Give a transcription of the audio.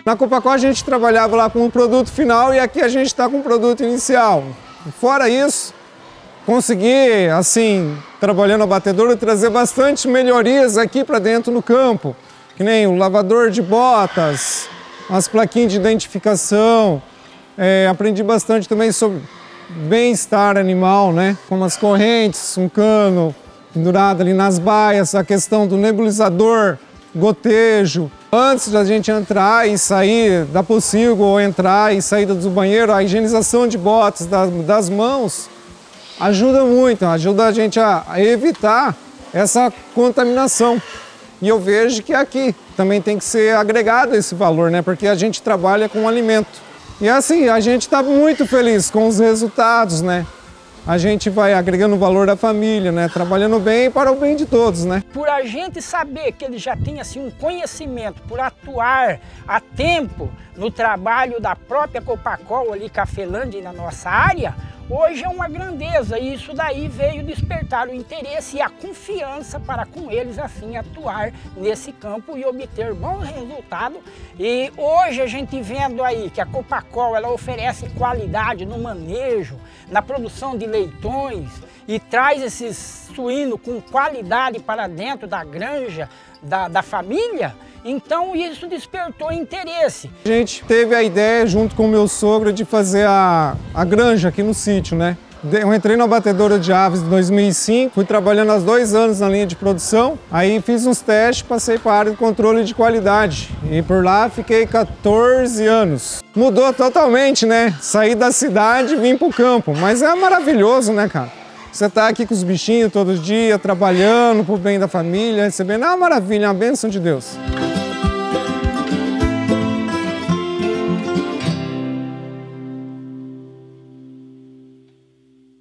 Na Copacol a gente trabalhava lá com o produto final e aqui a gente está com o produto inicial. Fora isso, consegui, assim, trabalhando a batedoura, trazer bastante melhorias aqui para dentro no campo. Que nem o lavador de botas, as plaquinhas de identificação. Aprendi bastante também sobre bem-estar animal, né? Como as correntes, um cano pendurado ali nas baias, a questão do nebulizador, gotejo. Antes da gente entrar e sair da pocilga ou entrar e sair do banheiro, a higienização de botas, das mãos, ajuda muito, ajuda a gente a evitar essa contaminação. E eu vejo que aqui também tem que ser agregado esse valor, né? Porque a gente trabalha com alimento. E assim, a gente está muito feliz com os resultados, né? A gente vai agregando o valor da família, né? Trabalhando bem para o bem de todos, né? Por a gente saber que ele já tem assim, um conhecimento, por atuar a tempo no trabalho da própria Copacol ali, Cafelândia, na nossa área, hoje é uma grandeza e isso daí veio despertar o interesse e a confiança para com eles assim atuar nesse campo e obter bons resultados. E hoje a gente vendo aí que a Copacol ela oferece qualidade no manejo, na produção de leitões e traz esses suínos com qualidade para dentro da granja da família, então isso despertou interesse. A gente teve a ideia, junto com o meu sogro, de fazer a granja aqui no sítio, né? Eu entrei na batedora de aves em 2005, fui trabalhando há 2 anos na linha de produção, aí fiz uns testes, passei para a área de controle de qualidade e por lá fiquei 14 anos. Mudou totalmente, né? Saí da cidade e vim para o campo, mas é maravilhoso, né, cara? Você tá aqui com os bichinhos todo dia, trabalhando pro bem da família, recebendo, é uma maravilha, é uma bênção de Deus.